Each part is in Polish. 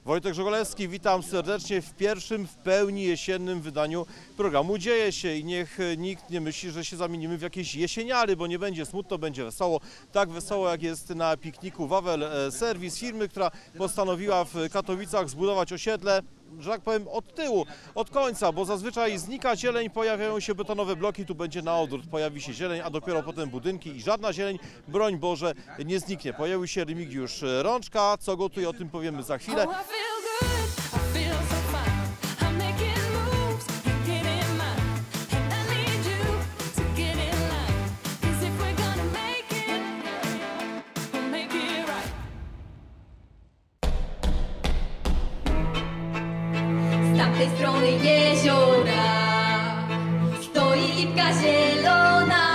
Wojtek Żogolewski, witam serdecznie w pierwszym w pełni jesiennym wydaniu programu Dzieje się i niech nikt nie myśli, że się zamienimy w jakieś jesieniary, bo nie będzie smutno, będzie wesoło. Tak wesoło jak jest na pikniku Wawel Serwis, firmy, która postanowiła w Katowicach zbudować osiedle, że tak powiem, od tyłu, od końca, bo zazwyczaj znika zieleń, pojawiają się betonowe bloki, tu będzie na odwrót, pojawi się zieleń, a dopiero potem budynki i żadna zieleń, broń Boże, nie zniknie. Pojawił się Remigiusz Rączka, co gotuje, o tym powiemy za chwilę. Z tamtej strony jeziora stoi lipka zielona.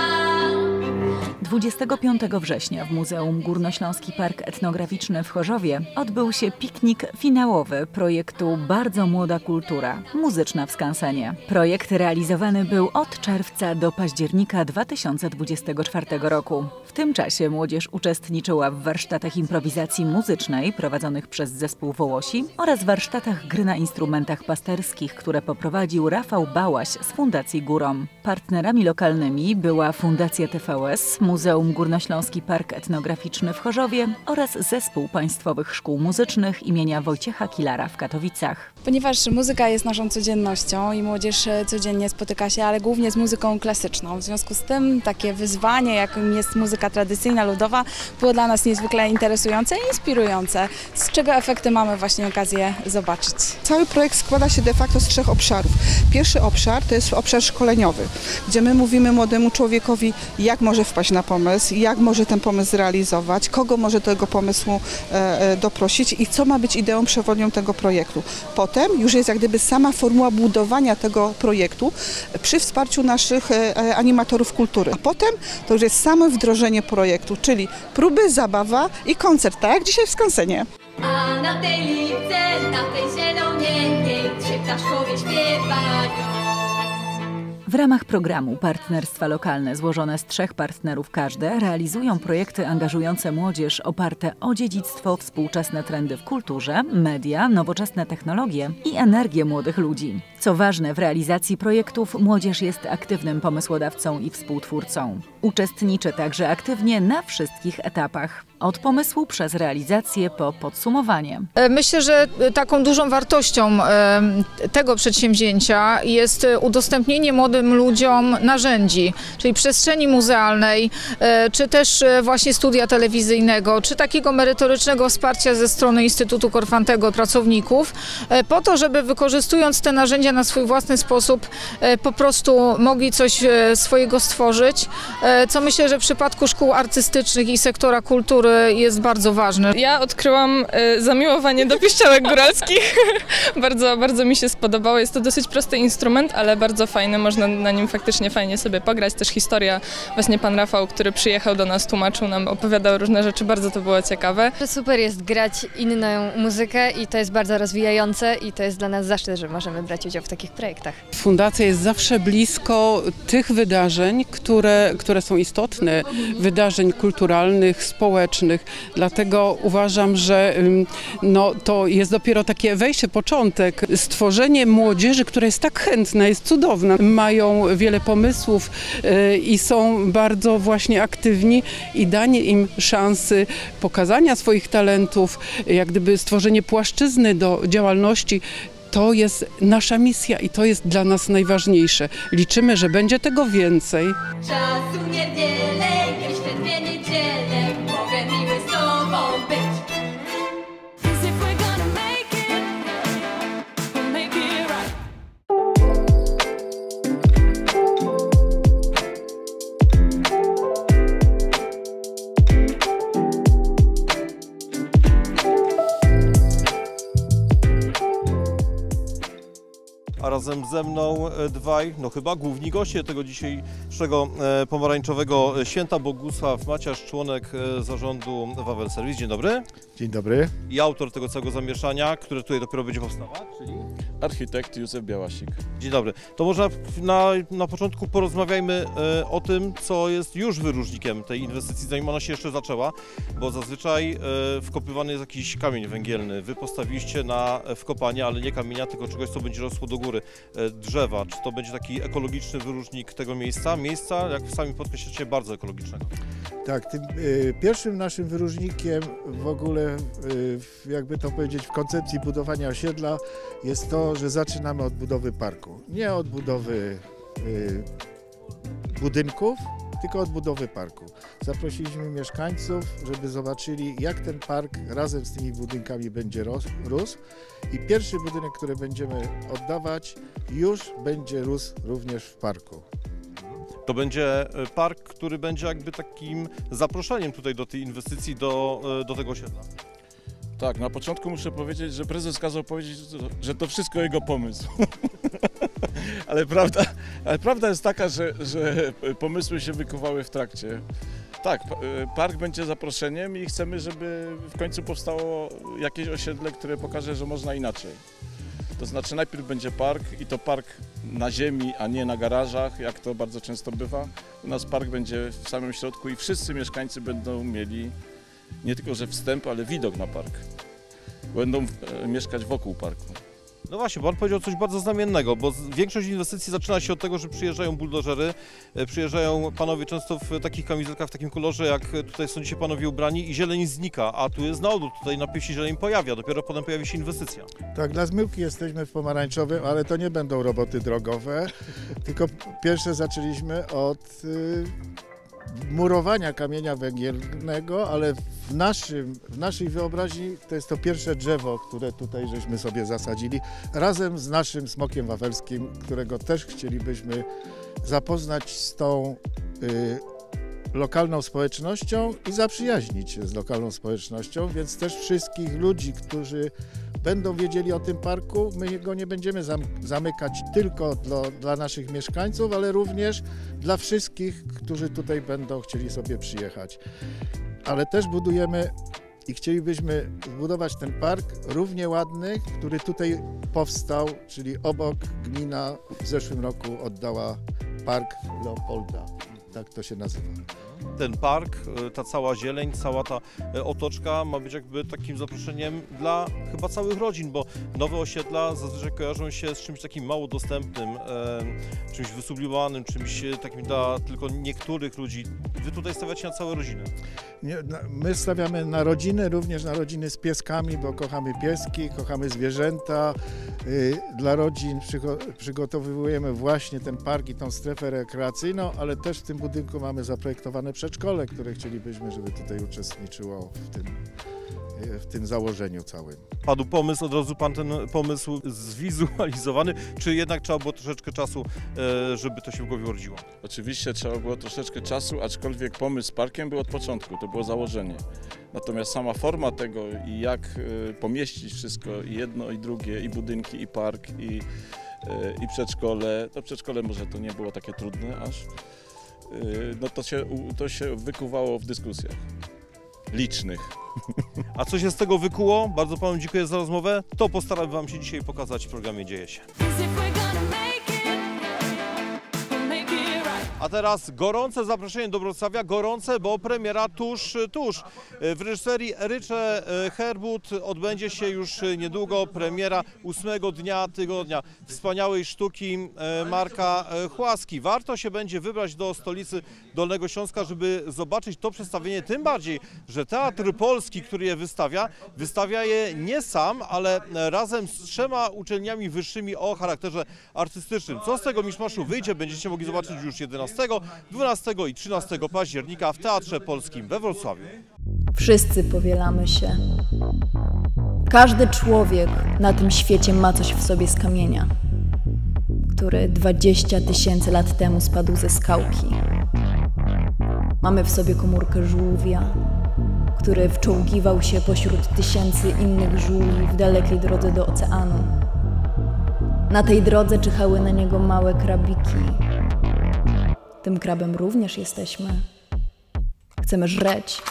25 września w Muzeum Górnośląski Park Etnograficzny w Chorzowie odbył się piknik finałowy projektu Bardzo Młoda Kultura – Muzyczna w Skansenie. Projekt realizowany był od czerwca do października 2024 roku. W tym czasie młodzież uczestniczyła w warsztatach improwizacji muzycznej prowadzonych przez zespół Wołosi oraz warsztatach gry na instrumentach pasterskich, które poprowadził Rafał Bałaś z Fundacji Górom. Partnerami lokalnymi była Fundacja TVS, Muzeum Górnośląski Park Etnograficzny w Chorzowie oraz Zespół Państwowych Szkół Muzycznych imienia Wojciecha Kilara w Katowicach. Ponieważ muzyka jest naszą codziennością i młodzież codziennie spotyka się, ale głównie z muzyką klasyczną. W związku z tym takie wyzwanie, jakim jest muzyka tradycyjna, ludowa, było dla nas niezwykle interesujące i inspirujące, z czego efekty mamy właśnie okazję zobaczyć. Cały projekt składa się de facto z 3 obszarów. Pierwszy obszar to jest obszar szkoleniowy, gdzie my mówimy młodemu człowiekowi, jak może wpaść na pomysł, jak może ten pomysł zrealizować, kogo może do tego pomysłu doprosić i co ma być ideą przewodnią tego projektu. Potem już jest jak gdyby sama formuła budowania tego projektu przy wsparciu naszych animatorów kultury. A potem to już jest samo wdrożenie projektu, czyli próby, zabawa i koncert, tak jak dzisiaj w Skansenie. A na tej lipce, na tej zielonieńkiej, 3 ptaszkowie śpiewają. W ramach programu Partnerstwa Lokalne złożone z 3 partnerów każde realizują projekty angażujące młodzież oparte o dziedzictwo, współczesne trendy w kulturze, media, nowoczesne technologie i energię młodych ludzi. Co ważne, w realizacji projektów młodzież jest aktywnym pomysłodawcą i współtwórcą. Uczestniczy także aktywnie na wszystkich etapach. Od pomysłu przez realizację po podsumowanie. Myślę, że taką dużą wartością tego przedsięwzięcia jest udostępnienie młodym ludziom narzędzi, czyli przestrzeni muzealnej, czy też właśnie studia telewizyjnego, czy takiego merytorycznego wsparcia ze strony Instytutu Korfantego pracowników, po to, żeby wykorzystując te narzędzia na swój własny sposób po prostu mogli coś swojego stworzyć, co myślę, że w przypadku szkół artystycznych i sektora kultury jest bardzo ważne. Ja odkryłam zamiłowanie do piszczałek góralskich. Bardzo mi się spodobało. Jest to dosyć prosty instrument, ale bardzo fajny. Można na nim faktycznie fajnie sobie pograć. Też historia, właśnie pan Rafał, który przyjechał do nas, tłumaczył nam, opowiadał różne rzeczy. Bardzo to było ciekawe. Super jest grać inną muzykę i to jest bardzo rozwijające i to jest dla nas zaszczyt, że możemy brać udział w takich projektach. Fundacja jest zawsze blisko tych wydarzeń, które są istotne, wydarzeń kulturalnych, społecznych. Dlatego uważam, że to jest dopiero takie wejście, początek. Stworzenie młodzieży, która jest tak chętna, jest cudowna. Mają wiele pomysłów i są bardzo właśnie aktywni i danie im szansy pokazania swoich talentów, jak gdyby stworzenie płaszczyzny do działalności. To jest nasza misja i to jest dla nas najważniejsze. Liczymy, że będzie tego więcej. Czasu niewiele, jeszcze 2 niedziele, mogę miły z tobą być. a razem ze mną dwaj, no chyba główni goście tego dzisiejszego pomarańczowego święta. Bogusław Maciasz, członek zarządu Wawel Serwis. Dzień dobry. Dzień dobry. I autor tego całego zamieszania, które tutaj dopiero będzie powstawać, czyli? Architekt Józef Białasik. Dzień dobry. To może na początku porozmawiajmy o tym, co jest już wyróżnikiem tej inwestycji, zanim ona się jeszcze zaczęła, bo zazwyczaj wkopywany jest jakiś kamień węgielny. Wy postawiliście na wkopanie, ale nie kamienia, tylko czegoś, co będzie rosło do góry. Drzewa. Czy to będzie taki ekologiczny wyróżnik tego miejsca? Miejsca, jak sami podkreślacie, bardzo ekologicznego. Tak, tym pierwszym naszym wyróżnikiem w ogóle, jakby to powiedzieć, w koncepcji budowania osiedla jest to, że zaczynamy od budowy parku. Nie od budowy budynków, tylko od budowy parku. Zaprosiliśmy mieszkańców, żeby zobaczyli, jak ten park razem z tymi budynkami będzie rósł. I pierwszy budynek, który będziemy oddawać, już będzie rósł również w parku. To będzie park, który będzie jakby takim zaproszeniem tutaj do tej inwestycji, do tego osiedla. Tak, na początku muszę powiedzieć, że prezes kazał powiedzieć, że to wszystko jego pomysł. ale prawda jest taka, że pomysły się wykuwały w trakcie. Tak, park będzie zaproszeniem i chcemy, żeby w końcu powstało jakieś osiedle, które pokaże, że można inaczej. To znaczy najpierw będzie park i to park na ziemi, a nie na garażach, jak to bardzo często bywa. U nas park będzie w samym środku i wszyscy mieszkańcy będą mieli nie tylko, że wstęp, ale widok na park. Będą mieszkać wokół parku. No właśnie, bo pan powiedział coś bardzo znamiennego, bo większość inwestycji zaczyna się od tego, że przyjeżdżają buldożery, przyjeżdżają panowie często w takich kamizelkach, w takim kolorze, jak tutaj są dzisiaj panowie ubrani i zieleń znika, a tu jest na odwrót, tutaj najpierw się zieleń pojawia, dopiero potem pojawi się inwestycja. Tak, dla zmyłki jesteśmy w pomarańczowym, ale to nie będą roboty drogowe, tylko pierwsze zaczęliśmy od murowania kamienia węgielnego, ale w naszej wyobraźni to jest to pierwsze drzewo, które tutaj żeśmy sobie zasadzili, razem z naszym smokiem wawelskim, którego też chcielibyśmy zapoznać z tą lokalną społecznością i zaprzyjaźnić się z lokalną społecznością, więc też wszystkich ludzi, którzy będą wiedzieli o tym parku, my go nie będziemy zamykać tylko dla naszych mieszkańców, ale również dla wszystkich, którzy tutaj będą chcieli sobie przyjechać. Ale też budujemy i chcielibyśmy zbudować ten park równie ładny, który tutaj powstał, czyli obok gmina w zeszłym roku oddała Park Leopolda, tak to się nazywa. Ten park, ta cała zieleń, cała ta otoczka ma być jakby takim zaproszeniem dla chyba całych rodzin, bo nowe osiedla zazwyczaj kojarzą się z czymś takim mało dostępnym, czymś wysublimowanym, czymś takim dla tylko niektórych ludzi. Wy tutaj stawiacie na całe rodziny. My stawiamy na rodziny, również na rodziny z pieskami, bo kochamy pieski, kochamy zwierzęta. Dla rodzin przygotowujemy właśnie ten park i tą strefę rekreacyjną, ale też w tym budynku mamy zaprojektowane przedszkole, które chcielibyśmy, żeby tutaj uczestniczyło w tym założeniu całym. Padł pomysł, od razu pan ten pomysł zwizualizowany, czy jednak trzeba było troszeczkę czasu, żeby to się w głowie urodziło? Oczywiście trzeba było troszeczkę czasu, aczkolwiek pomysł z parkiem był od początku, to było założenie. Natomiast sama forma tego i jak pomieścić wszystko, i jedno, i drugie, i budynki, i park, i przedszkole, to przedszkole może to nie było takie trudne aż, no to się wykuwało w dyskusjach licznych. A co się z tego wykuło? Bardzo panu dziękuję za rozmowę. To postaram wam się dzisiaj pokazać w programie Dzieje się. A teraz gorące zaproszenie do Wrocławia, gorące, bo premiera tuż. W reżyserii Rycze Herbut odbędzie się już niedługo premiera 8 dnia tygodnia wspaniałej sztuki Marka Chłaski. Warto się będzie wybrać do stolicy Dolnego Śląska, żeby zobaczyć to przedstawienie, tym bardziej, że Teatr Polski, który je wystawia je nie sam, ale razem z 3 uczelniami wyższymi o charakterze artystycznym. Co z tego miszmaszu wyjdzie, będziecie mogli zobaczyć już 11, 12 i 13 października w Teatrze Polskim we Wrocławiu. Wszyscy powielamy się. Każdy człowiek na tym świecie ma coś w sobie z kamienia, który 20 000 lat temu spadł ze skałki. Mamy w sobie komórkę żółwia, który wczołgiwał się pośród tysięcy innych żółwi w dalekiej drodze do oceanu. Na tej drodze czyhały na niego małe krabiki. Tym krabem również jesteśmy. Chcemy żreć.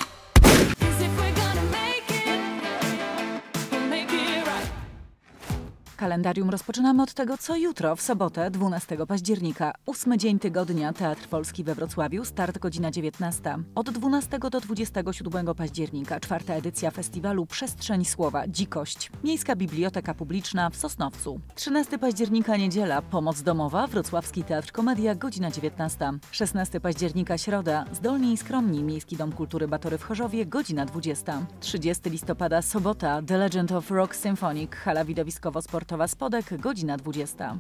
Kalendarium rozpoczynamy od tego, co jutro, w sobotę, 12 października. 8 dzień tygodnia, Teatr Polski we Wrocławiu, start godzina 19. Od 12 do 27 października, 4. edycja festiwalu Przestrzeń Słowa, Dzikość. Miejska Biblioteka Publiczna w Sosnowcu. 13 października, niedziela, Pomoc Domowa, Wrocławski Teatr Komedia, godzina 19. 16 października, środa, Zdolni i Skromni, Miejski Dom Kultury Batory w Chorzowie, godzina 20. 30 listopada, sobota, The Legend of Rock Symphonic, hala widowiskowo-sportowa Spodek, godzina 20.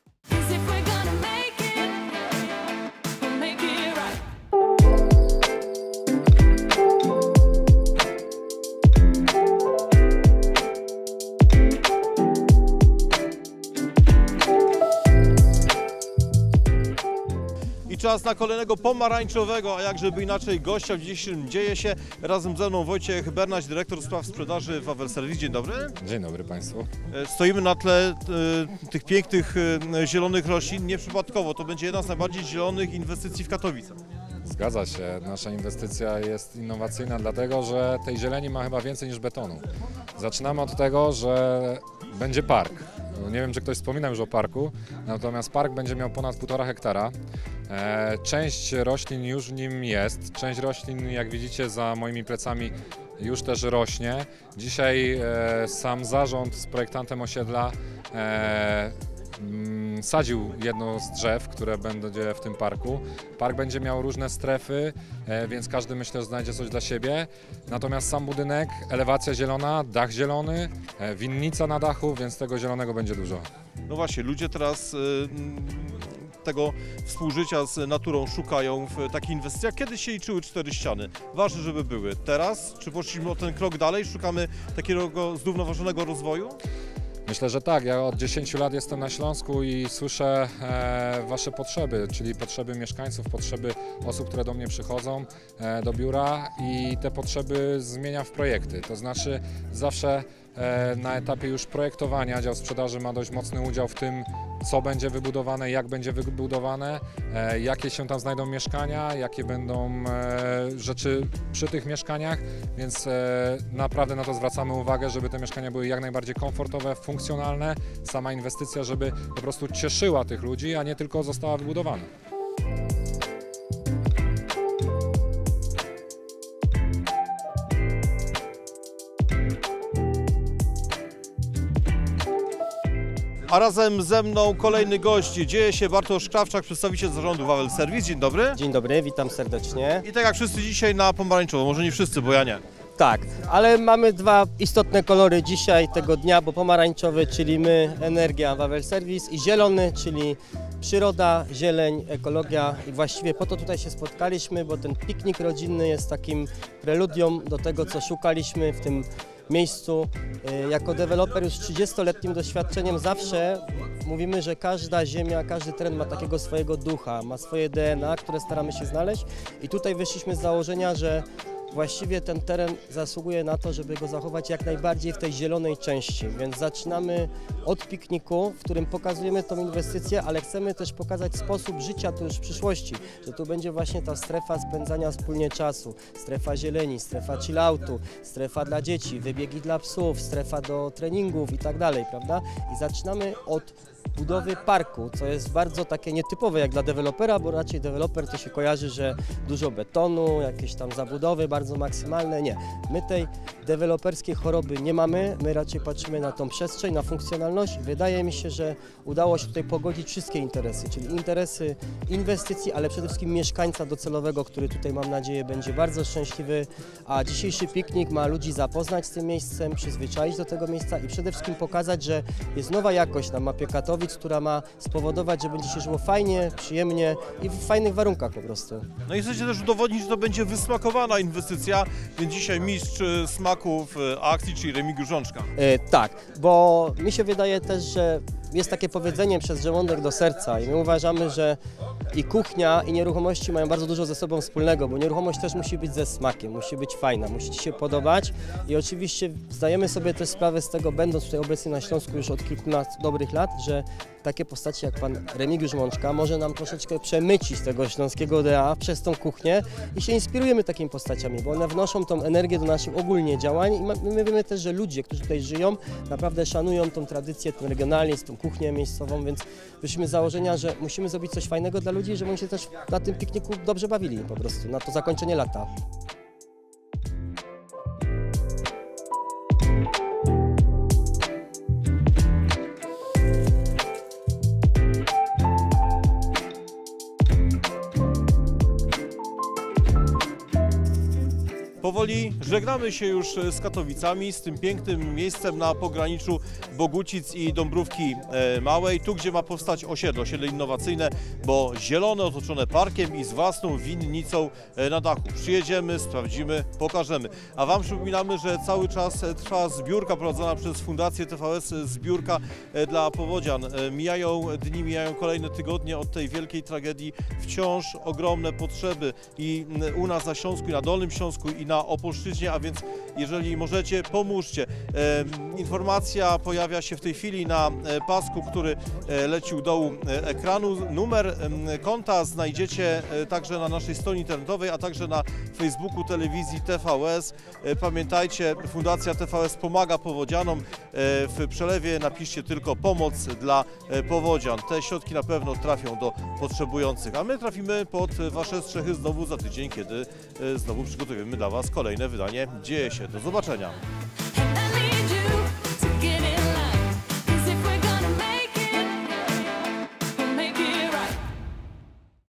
I czas na kolejnego pomarańczowego, a jakżeby inaczej, gościa w dzisiejszym Dzieje się. Razem ze mną Wojciech Bernaś, dyrektor spraw sprzedaży Wawel Service. Dzień dobry. Dzień dobry Państwu. Stoimy na tle tych pięknych zielonych roślin. Nieprzypadkowo, to będzie jedna z najbardziej zielonych inwestycji w Katowicach. Zgadza się. Nasza inwestycja jest innowacyjna dlatego, że tej zieleni ma chyba więcej niż betonu. Zaczynamy od tego, że będzie park. Nie wiem, czy ktoś wspominał już o parku, natomiast park będzie miał ponad 1,5 hektara. Część roślin już w nim jest, część roślin, jak widzicie za moimi plecami, już też rośnie. Dzisiaj sam zarząd z projektantem osiedla sadził jedno z drzew, które będzie w tym parku. Park będzie miał różne strefy, więc każdy, myślę, znajdzie coś dla siebie. Natomiast sam budynek, elewacja zielona, dach zielony, winnica na dachu, więc tego zielonego będzie dużo. No właśnie, ludzie teraz tego współżycia z naturą szukają w takich inwestycjach. Kiedyś się liczyły 4 ściany. Ważne, żeby były. Teraz, czy poszliśmy o ten krok dalej? Szukamy takiego zrównoważonego rozwoju? Myślę, że tak. Ja od 10 lat jestem na Śląsku i słyszę Wasze potrzeby, czyli potrzeby mieszkańców, potrzeby osób, które do mnie przychodzą do biura i te potrzeby zmieniam w projekty. To znaczy zawsze na etapie już projektowania dział sprzedaży ma dość mocny udział w tym, co będzie wybudowane, jak będzie wybudowane, jakie się tam znajdą mieszkania, jakie będą rzeczy przy tych mieszkaniach, więc naprawdę na to zwracamy uwagę, żeby te mieszkania były jak najbardziej komfortowe, funkcjonalne, sama inwestycja, żeby po prostu cieszyła tych ludzi, a nie tylko została wybudowana. A razem ze mną kolejny gość. Dzieje się Bartosz Krawczak, przedstawiciel zarządu Wawel Service. Dzień dobry. Dzień dobry, witam serdecznie. I tak jak wszyscy dzisiaj na pomarańczowo, może nie wszyscy, bo ja nie. Tak, ale mamy dwa istotne kolory dzisiaj tego dnia, bo pomarańczowy, czyli my, energia, Wawel Service i zielony, czyli przyroda, zieleń, ekologia i właściwie po to tutaj się spotkaliśmy, bo ten piknik rodzinny jest takim preludium do tego, co szukaliśmy w tym miejscu. Jako deweloper już z 30-letnim doświadczeniem zawsze mówimy, że każda ziemia, każdy teren ma takiego swojego ducha, ma swoje DNA, które staramy się znaleźć i tutaj wyszliśmy z założenia, że właściwie ten teren zasługuje na to, żeby go zachować jak najbardziej w tej zielonej części, więc zaczynamy od pikniku, w którym pokazujemy tą inwestycję, ale chcemy też pokazać sposób życia tu już w przyszłości, że tu będzie właśnie ta strefa spędzania wspólnie czasu, strefa zieleni, strefa chilloutu, strefa dla dzieci, wybiegi dla psów, strefa do treningów i tak dalej, prawda? I zaczynamy od budowy parku, co jest bardzo takie nietypowe jak dla dewelopera, bo raczej deweloper to się kojarzy, że dużo betonu, jakieś tam zabudowy bardzo maksymalne. Nie, my tej deweloperskiej choroby nie mamy, my raczej patrzymy na tą przestrzeń, na funkcjonalność. Wydaje mi się, że udało się tutaj pogodzić wszystkie interesy, czyli interesy inwestycji, ale przede wszystkim mieszkańca docelowego, który tutaj mam nadzieję będzie bardzo szczęśliwy, a dzisiejszy piknik ma ludzi zapoznać z tym miejscem, przyzwyczaić do tego miejsca i przede wszystkim pokazać, że jest nowa jakość na mapie Katowic, która ma spowodować, że będzie się żyło fajnie, przyjemnie i w fajnych warunkach po prostu. No i chcecie też udowodnić, że to będzie wysmakowana inwestycja, więc dzisiaj mistrz smaków akcji, czyli Remigiusz Rzączka. Tak, bo mi się wydaje też, że jest takie powiedzenie przez żołądek do serca i my uważamy, że i kuchnia i nieruchomości mają bardzo dużo ze sobą wspólnego, bo nieruchomość też musi być ze smakiem, musi być fajna, musi Ci się podobać i oczywiście zdajemy sobie też sprawę z tego, będąc tutaj obecnie na Śląsku już od kilkunastu dobrych lat, że takie postacie jak pan Remigiusz Mączka może nam troszeczkę przemycić z tego śląskiego DNA przez tą kuchnię i się inspirujemy takimi postaciami, bo one wnoszą tą energię do naszych ogólnie działań i my wiemy też, że ludzie, którzy tutaj żyją, naprawdę szanują tą tradycję, ten regionalizm, tą kuchnię miejscową, więc wyszliśmy z założenia, że musimy zrobić coś fajnego dla ludzi, żeby oni się też na tym pikniku dobrze bawili po prostu, na to zakończenie lata. Powoli żegnamy się już z Katowicami, z tym pięknym miejscem na pograniczu Bogucic i Dąbrówki Małej, tu gdzie ma powstać osiedle innowacyjne, bo zielone, otoczone parkiem i z własną winnicą na dachu. Przyjedziemy, sprawdzimy, pokażemy. A Wam przypominamy, że cały czas trwa zbiórka prowadzona przez Fundację TVS, zbiórka dla powodzian. Mijają dni, mijają kolejne tygodnie od tej wielkiej tragedii. Wciąż ogromne potrzeby i u nas na Śląsku, i na Dolnym Śląsku, i na Opolszczyźnie, a więc jeżeli możecie, pomóżcie. Informacja pojawia się w tej chwili na pasku, który leci u dołu ekranu. Numer konta znajdziecie także na naszej stronie internetowej, a także na Facebooku telewizji TVS. Pamiętajcie, Fundacja TVS pomaga powodzianom. W przelewie napiszcie tylko pomoc dla powodzian. Te środki na pewno trafią do potrzebujących, a my trafimy pod Wasze strzechy znowu za tydzień, kiedy znowu przygotujemy dla Was kolejne wydanie Dzieje się. Do zobaczenia.